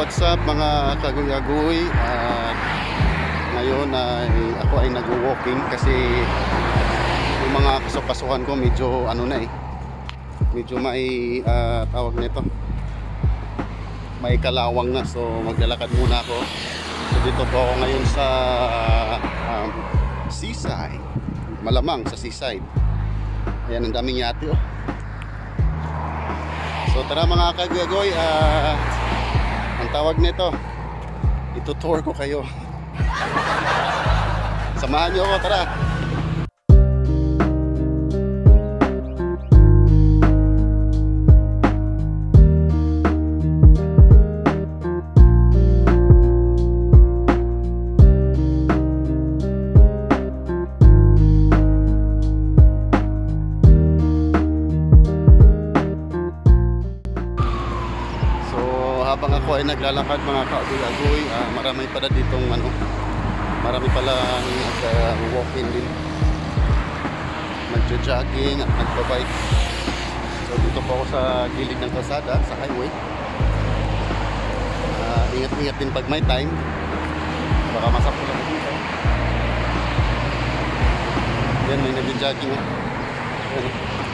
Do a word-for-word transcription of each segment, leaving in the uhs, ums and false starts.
what's up mga kaguy-aguy. At ngayon ay ako ay nag-walking kasi yung mga kasukasuhan ko medyo ano na eh. Medyo may uh, tawag nito. May kalawang na, so maglalakad muna ako. So dito po ako ngayon sa um, seaside. Malamang sa seaside. Ayan, ang daming yate oh. So tara mga kaguy-aguy, uh, ang tawag nito, itutour ko kayo. Samahan niyo ako, tara. Habang ako ay naglalakad mga kaguy-aguy, uh, marami pala ditong ano, marami pala nag-walking din, nagjo-jogging at nagba-bike. So dito po ako sa gilid ng kalsada, sa highway. Uh, ingat-ingat din pag may time, baka masapulan dito. Yan, may nagjo-jogging eh. Yan.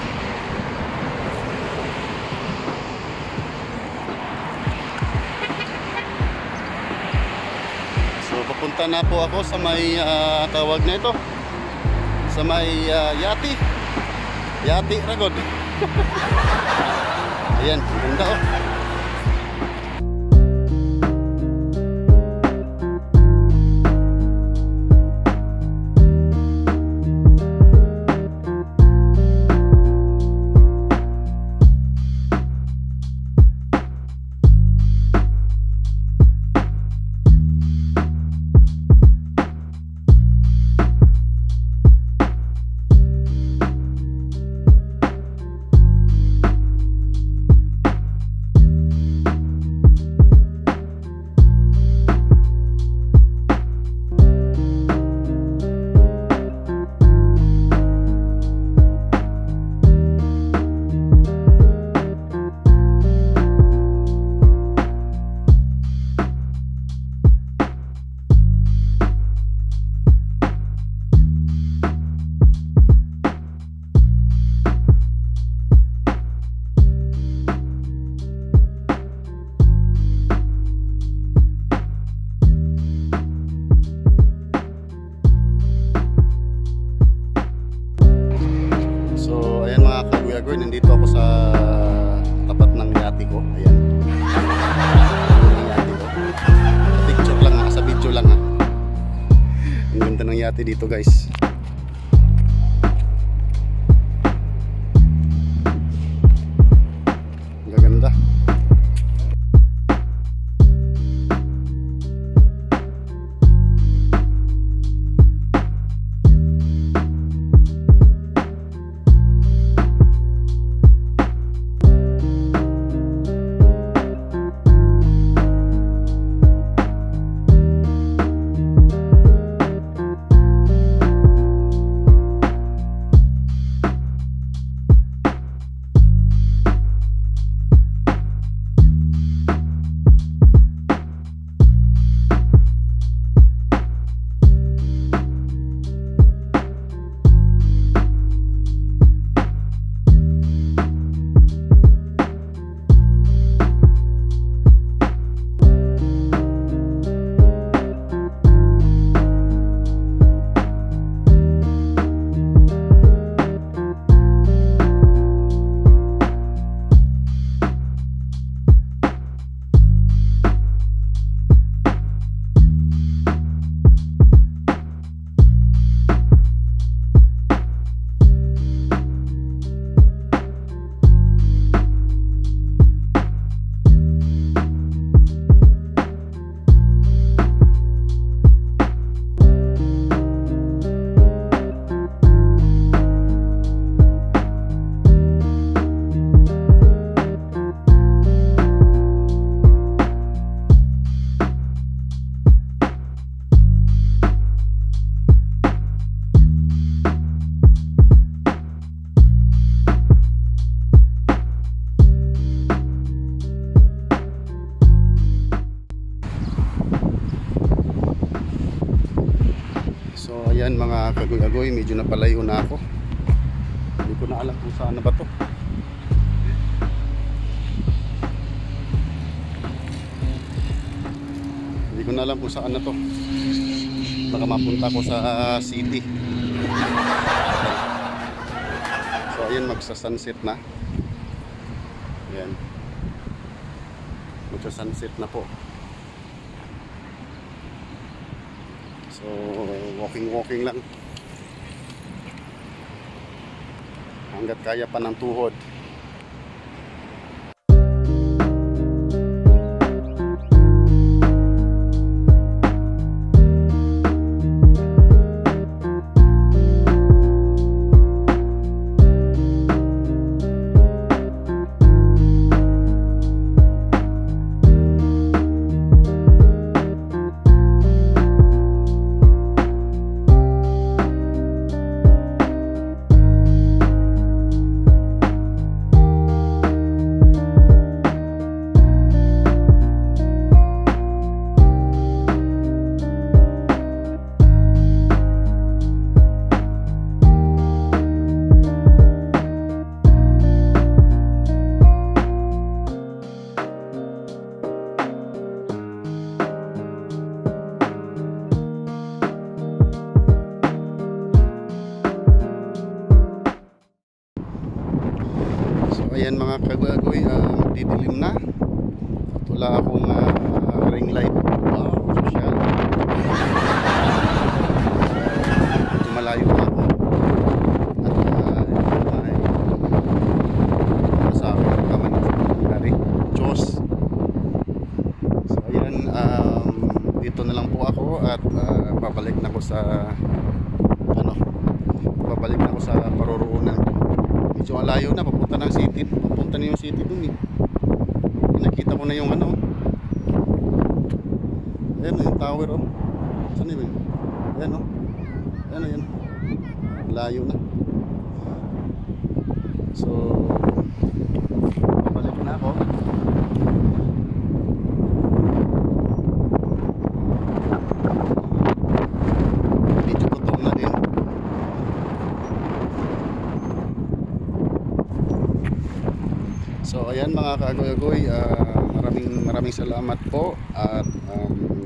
Papunta na po ako sa may uh, tawag na ito, sa may uh, yati yati ragod. Ayan, ganda oh. Nandito ako sa tapat ng yate ko. Ayan. Ng yate ko. Sa picture lang ha, sa video lang ha. Ang ganda ng yate dito guys. Ang ganda. ayan mga kagoy-agoy, medyo napalayo na ako. Hindi ko na alam kung saan na ba to. Hindi ko na alam kung saan na to. Baka mapunta ko sa city. So ayan, magsa-sunset na. Ayan, magsa-sunset na po. So walking-walking lang hanggat kaya pa ng tuhod. Ayan mga kagoy-agoy, uh, magdidilim na at wala akong uh, ring light. Wow, social. Medyo malayo na ako at uh, ay sa akin naman nangyari Diyos. So ayan, um, dito na lang po ako at uh, babalik na ako sa ano babalik na ako sa paroroonan ko. Medyo malayo na, papunta ng city. Papunta na yung city dun eh. Nakita ko na yung ano. Ayan o, yung tower o. Saan yun? Ayan o. Ayan o yan. Layo na. So babalik na ako. Medyo gutom na din. So ayan mga kagoy-agoy, uh, maraming maraming salamat po at um,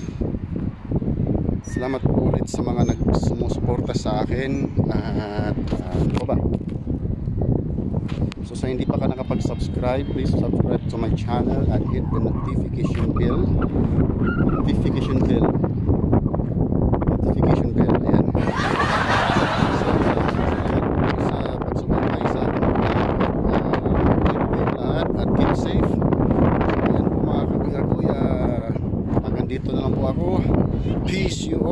salamat po ulit sa mga nagsumusuporta sa akin at uh, ano ba? So sa hindi pa ka nakapag-subscribe, please subscribe to my channel and hit the notification bell. Notification bell. Notification bell. Ayan. Dito na lang po ako. Peace you.